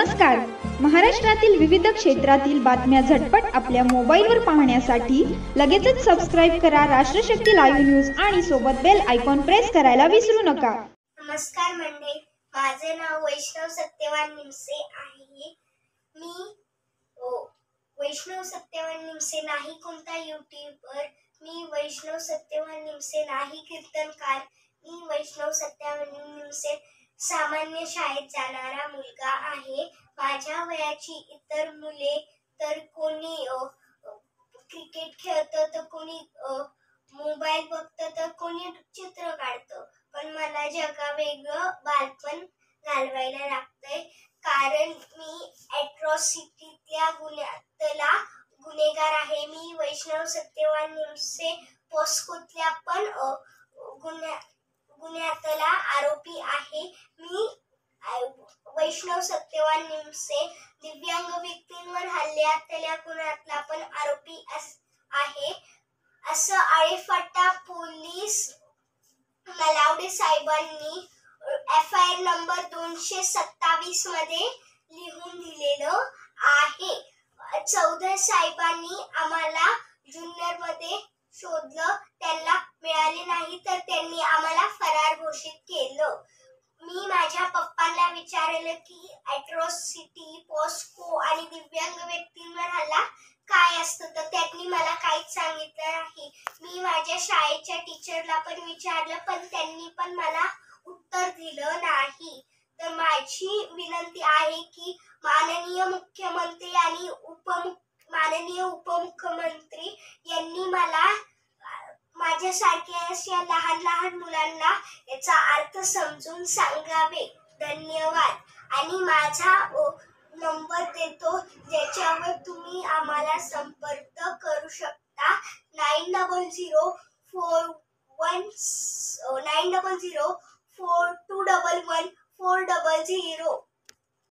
नमस्कार. महाराष्ट्रातील विविध क्षेत्रातील बातम्या झटपट आपल्या मोबाईलवर पाहण्यासाठी लगेचच सबस्क्राईब करा राष्ट्रशक्ती लाईव्ह न्यूज आणि सोबत बेल आयकॉन प्रेस करायला विसरू नका. नमस्कार मंडळी, माझे नाव वैष्णव सत्यवान निमसे आहे. मी वैष्णव सत्यवान निमसे नाही कोणता यूट्यूबर, मी वैष्णव सत्यवान निमसे नाही कीर्तनकार, मी वैष्णव सत्यवान निमसे सामान्य शाळेत जाणारा मुलगा आहे. माझ्या वयाची इतर मुले तर कोणी क्रिकेट खेळतं, तर कोणी मोबाईल बघतं, तर कोणी चित्र काढतं, पण मला जगावेगळं बालपण घालवायला लागतंय, कारण मी ॲट्रॉसिटीतल्या गुन्ह्यातला गुन्हेगार आहे. मी वैष्णव सत्यवान निमसे पॉस्कोतल्या पण गुन्ह्यातला आरोपी आहे. मी वैष्णव सत्यवान निमसे दिव्यांग व्यक्तींवर हल्ल्यातल्या गुन्ह्यातला पण आरोपी आहे, असं आळेफाटा पोलीस नलावडे साहेबांनी FIR नंबर 227 मध्ये लिहून दिलेलं आहे. चौधरी साहेबांनी आम्हाला ज्युनियर मध्ये शोधलं, त्यांना मिळाले नाही, तर त्यांनी आम्हाला फरार घोषित केलं. मी माझ्या पप्पांना विचारलं की ॲट्रॉसिटी, पॉस्को आणि दिव्यांग व्यक्तींवर हल्ला काय असतं, तर त्यांनी मला काहीच सांगितलं नाही. मी माझ्या शाळेच्या टीचरला पण विचारलं, पण त्यांनी पण मला उत्तर दिलं नाही. तर माझी विनंती आहे की माननीय मुख्यमंत्री आणि माननीय उपमुख्यमंत्री यांनी मला माझ्यासारख्या अशा लहान मुलांना याचा अर्थ समजून सांगावे. धन्यवाद. आणि माझा नंबर देतो, ज्याच्यावर तुम्ही आम्हाला संपर्क करू शकता. 900421 9004211400.